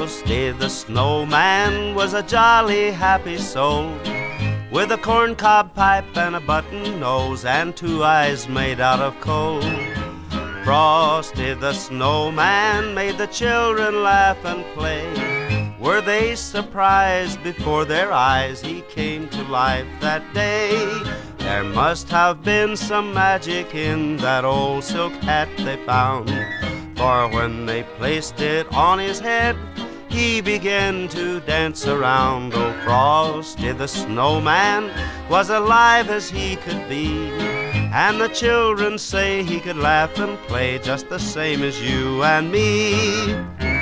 Frosty the Snowman was a jolly happy soul, with a corncob pipe and a button nose and 2 eyes made out of coal. Frosty the Snowman made the children laugh and play. Were they surprised before their eyes he came to life that day? There must have been some magic in that old silk hat they found, for when they placed it on his head, he began to dance around. Oh, Frosty the Snowman was alive as he could be, and the children say he could laugh and play just the same as you and me.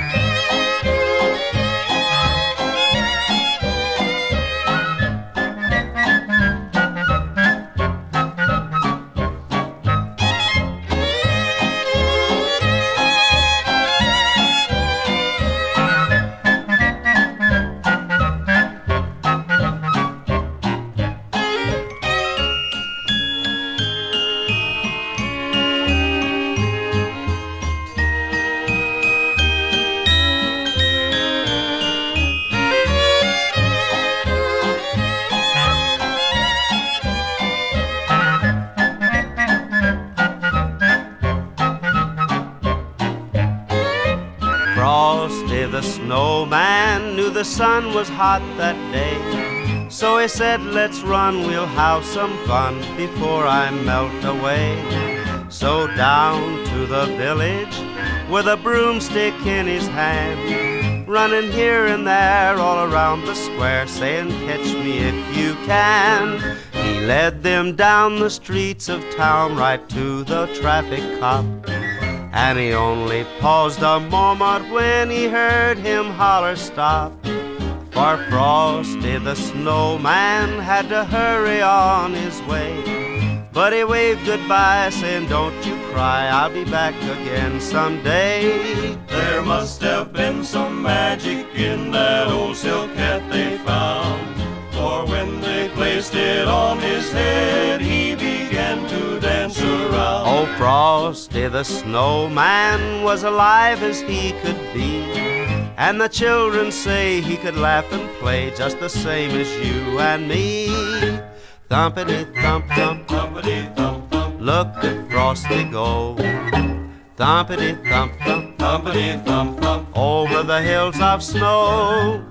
Frosty the Snowman knew the sun was hot that day, so he said, let's run, we'll have some fun before I melt away. So down to the village with a broomstick in his hand, running here and there all around the square, saying, catch me if you can. He led them down the streets of town right to the traffic cop, and he only paused a moment when he heard him holler stop. For Frosty the Snowman had to hurry on his way, but he waved goodbye saying, don't you cry, I'll be back again someday. There must have been some magic in that old silk hat they found, for when they placed it on his head, he began to dance around. Oh, Frosty the Snowman was alive as he could be, and the children say he could laugh and play just the same as you and me. Thumpity thump thump, Thumpity thump thump, look at Frosty go. Thumpity thump thump, thumpity thump thump, over the hills of snow.